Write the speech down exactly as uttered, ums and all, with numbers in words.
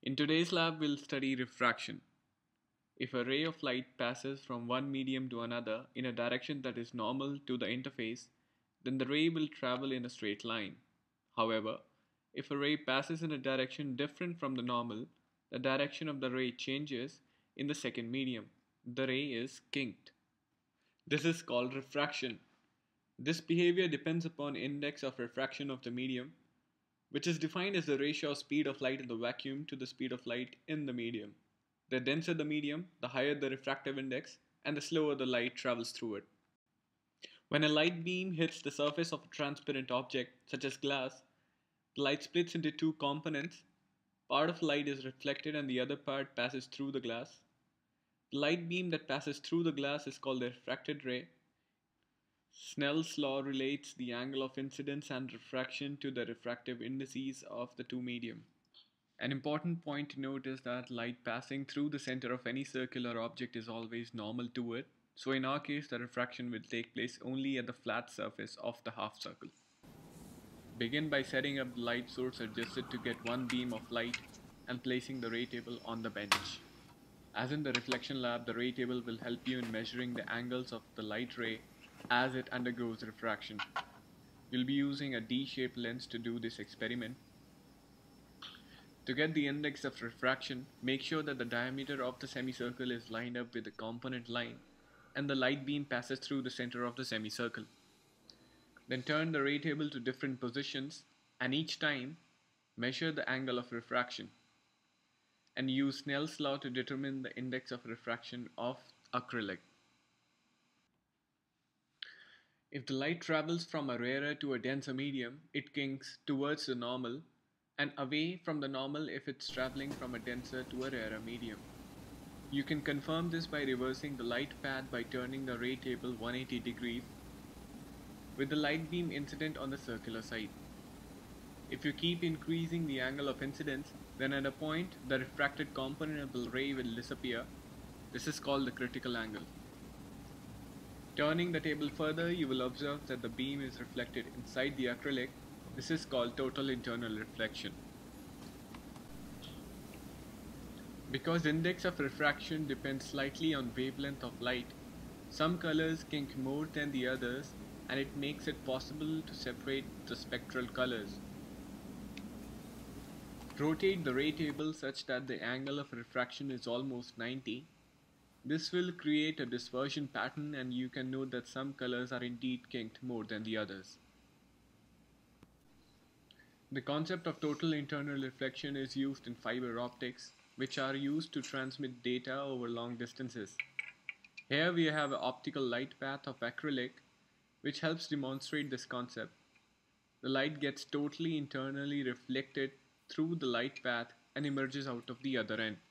In today's lab, we'll study refraction. If a ray of light passes from one medium to another in a direction that is normal to the interface, then the ray will travel in a straight line. However, if a ray passes in a direction different from the normal, the direction of the ray changes in the second medium. The ray is kinked. This is called refraction. This behavior depends upon index of refraction of the medium, which is defined as the ratio of speed of light in the vacuum to the speed of light in the medium. The denser the medium, the higher the refractive index, and the slower the light travels through it. When a light beam hits the surface of a transparent object, such as glass, the light splits into two components. Part of light is reflected and the other part passes through the glass. The light beam that passes through the glass is called the refracted ray. Snell's law relates the angle of incidence and refraction to the refractive indices of the two medium. An important point to note is that light passing through the center of any circular object is always normal to it, so in our case the refraction will take place only at the flat surface of the half circle. Begin by setting up the light source adjusted to get one beam of light and placing the ray table on the bench. As in the reflection lab, the ray table will help you in measuring the angles of the light ray as it undergoes refraction. You'll be using a D-shaped lens to do this experiment. To get the index of refraction, make sure that the diameter of the semicircle is lined up with the component line and the light beam passes through the center of the semicircle. Then turn the ray table to different positions and each time measure the angle of refraction and use Snell's law to determine the index of refraction of acrylic. If the light travels from a rarer to a denser medium, it kinks towards the normal and away from the normal if it's traveling from a denser to a rarer medium. You can confirm this by reversing the light path by turning the ray table one hundred eighty degrees with the light beam incident on the circular side. If you keep increasing the angle of incidence, then at a point the refracted component of the ray will disappear. This is called the critical angle. Turning the table further, you will observe that the beam is reflected inside the acrylic. This is called total internal reflection. Because index of refraction depends slightly on wavelength of light, some colors kink more than the others, and it makes it possible to separate the spectral colors. Rotate the ray table such that the angle of refraction is almost ninety. This will create a dispersion pattern and you can note that some colors are indeed kinked more than the others. The concept of total internal reflection is used in fiber optics, which are used to transmit data over long distances. Here we have an optical light path of acrylic, which helps demonstrate this concept. The light gets totally internally reflected through the light path and emerges out of the other end.